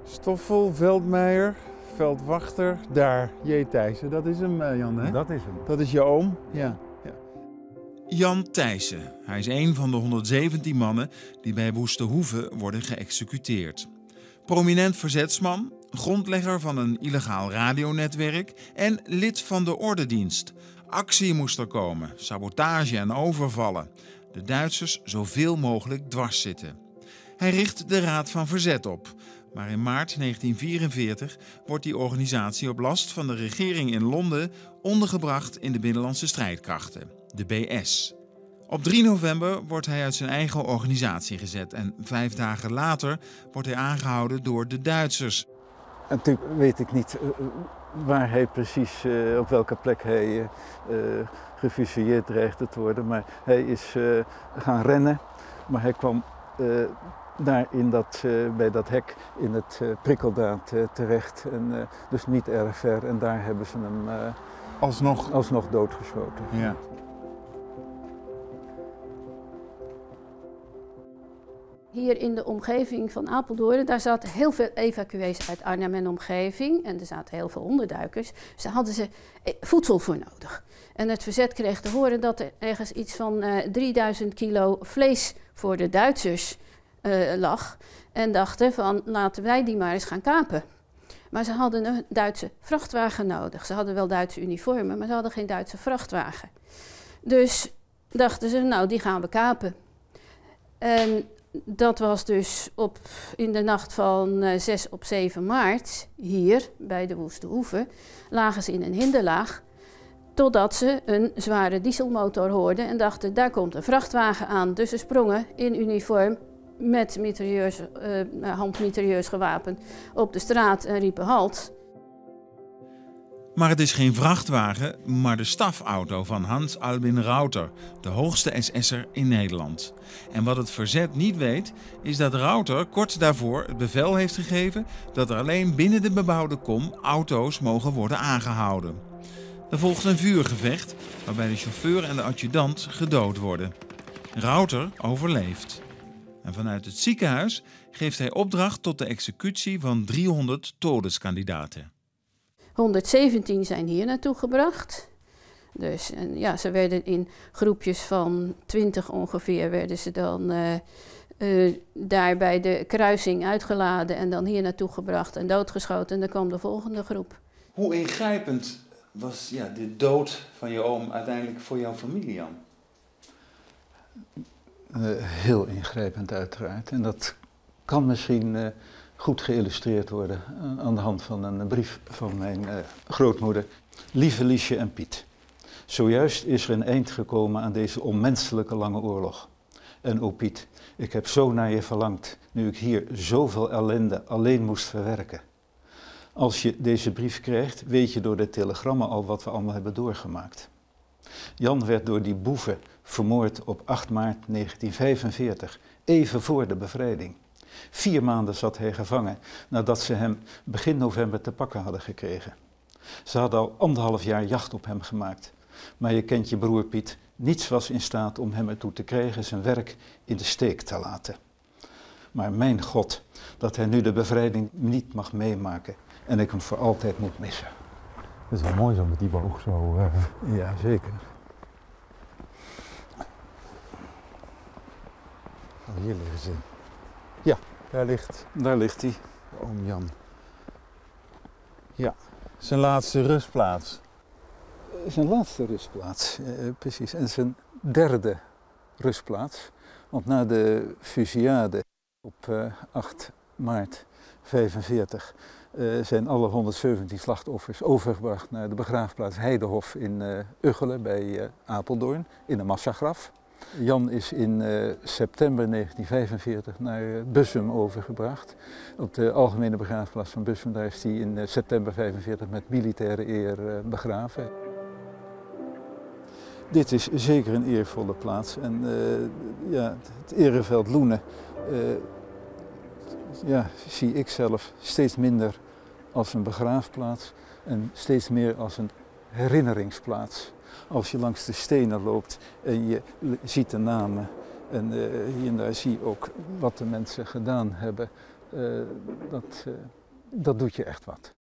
Stoffel, Veldmeijer, Veldwachter, daar, J. Thijssen. Dat is hem, Jan, hè? Dat is hem. Dat is je oom, ja. Jan Thijssen. Hij is een van de 117 mannen die bij Woeste worden geëxecuteerd. Prominent verzetsman, grondlegger van een illegaal radionetwerk en lid van de ordendienst. Actie moest er komen, sabotage en overvallen. De Duitsers zoveel mogelijk dwars zitten. Hij richt de Raad van Verzet op. Maar in maart 1944 wordt die organisatie op last van de regering in Londen ondergebracht in de Binnenlandse Strijdkrachten, de BS. Op 3 november wordt hij uit zijn eigen organisatie gezet en 5 dagen later wordt hij aangehouden door de Duitsers. Natuurlijk weet ik niet waar hij precies, op welke plek hij gefusilleerd dreigde te worden, maar hij is gaan rennen, maar hij kwam daar bij dat hek in het prikkeldraad terecht en dus niet erg ver en daar hebben ze hem alsnog doodgeschoten. Ja. Hier in de omgeving van Apeldoorn, daar zaten heel veel evacuees uit Arnhem en omgeving. En er zaten heel veel onderduikers. Dus daar hadden ze voedsel voor nodig. En het verzet kreeg te horen dat er ergens iets van 3000 kilo vlees voor de Duitsers lag. En dachten van, laten wij die maar eens gaan kapen. Maar ze hadden een Duitse vrachtwagen nodig. Ze hadden wel Duitse uniformen, maar ze hadden geen Duitse vrachtwagen. Dus dachten ze, nou die gaan we kapen. En dat was dus in de nacht van 6 op 7 maart, hier bij de Woeste Hoeve, lagen ze in een hinderlaag. Totdat ze een zware dieselmotor hoorden en dachten, daar komt een vrachtwagen aan. Dus ze sprongen in uniform met handmitrailleurs gewapend op de straat en riepen halt. Maar het is geen vrachtwagen, maar de stafauto van Hans Albin Rauter, de hoogste SS'er in Nederland. En wat het verzet niet weet, is dat Rauter kort daarvoor het bevel heeft gegeven dat er alleen binnen de bebouwde kom auto's mogen worden aangehouden. Er volgt een vuurgevecht waarbij de chauffeur en de adjudant gedood worden. Rauter overleeft. En vanuit het ziekenhuis geeft hij opdracht tot de executie van 300 todeskandidaten. 117 zijn hier naartoe gebracht. Dus ja, ze werden in groepjes van 20 ongeveer, werden ze dan daar bij de kruising uitgeladen en dan hier naartoe gebracht en doodgeschoten. En dan kwam de volgende groep. Hoe ingrijpend was de dood van je oom uiteindelijk voor jouw familie, Jan? Heel ingrijpend uiteraard. En dat kan misschien goed geïllustreerd worden aan de hand van een brief van mijn grootmoeder. Lieve Liesje en Piet, zojuist is er een eind gekomen aan deze onmenselijke lange oorlog. En o Piet, ik heb zo naar je verlangd, nu ik hier zoveel ellende alleen moest verwerken. Als je deze brief krijgt, weet je door de telegrammen al wat we allemaal hebben doorgemaakt. Jan werd door die boeven vermoord op 8 maart 1945, even voor de bevrijding. 4 maanden zat hij gevangen nadat ze hem begin november te pakken hadden gekregen. Ze hadden al 1,5 jaar jacht op hem gemaakt. Maar je kent je broer Piet, niets was in staat om hem ertoe te krijgen zijn werk in de steek te laten. Maar mijn God, dat hij nu de bevrijding niet mag meemaken en ik hem voor altijd moet missen. Dat is wel mooi zo met die boog zo. Ja, zeker. Oh, hier liggen ze. Ja, daar ligt hij. Oom Jan. Ja, zijn laatste rustplaats. Zijn laatste rustplaats, precies. En zijn derde rustplaats. Want na de fusillade op 8 maart 1945 zijn alle 117 slachtoffers overgebracht naar de begraafplaats Heidehof in Uggelen bij Apeldoorn in een massagraf. Jan is in september 1945 naar Bussum overgebracht. Op de algemene begraafplaats van Bussum, daar is hij in september 1945 met militaire eer begraven. Dit is zeker een eervolle plaats en het ereveld Loenen zie ik zelf steeds minder als een begraafplaats en steeds meer als een herinneringsplaats. Als je langs de stenen loopt en je ziet de namen en hier en daar zie je ook wat de mensen gedaan hebben, dat dat doet je echt wat.